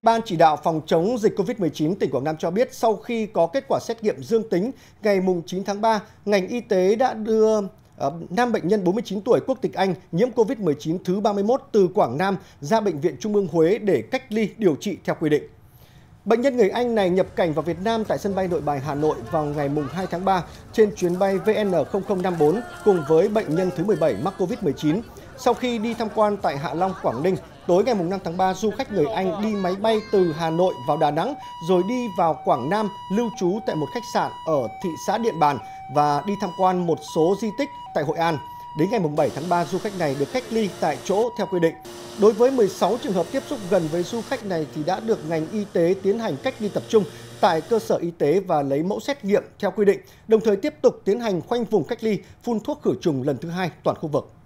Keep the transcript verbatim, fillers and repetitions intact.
Ban chỉ đạo phòng chống dịch Covid mười chín tỉnh Quảng Nam cho biết sau khi có kết quả xét nghiệm dương tính ngày chín tháng ba, ngành y tế đã đưa uh, nam bệnh nhân bốn mươi chín tuổi quốc tịch Anh nhiễm Covid mười chín thứ ba mươi mốt từ Quảng Nam ra Bệnh viện Trung ương Huế để cách ly điều trị theo quy định. Bệnh nhân người Anh này nhập cảnh vào Việt Nam tại sân bay Nội Bài Hà Nội vào ngày hai tháng ba trên chuyến bay V N không không năm bốn cùng với bệnh nhân thứ mười bảy mắc Covid mười chín. Sau khi đi tham quan tại Hạ Long, Quảng Ninh, tối ngày năm tháng ba, du khách người Anh đi máy bay từ Hà Nội vào Đà Nẵng rồi đi vào Quảng Nam lưu trú tại một khách sạn ở thị xã Điện Bàn và đi tham quan một số di tích tại Hội An. Đến ngày bảy tháng ba, du khách này được cách ly tại chỗ theo quy định. Đối với mười sáu trường hợp tiếp xúc gần với du khách này thì đã được ngành y tế tiến hành cách ly tập trung tại cơ sở y tế và lấy mẫu xét nghiệm theo quy định, đồng thời tiếp tục tiến hành khoanh vùng cách ly, phun thuốc khử trùng lần thứ hai toàn khu vực.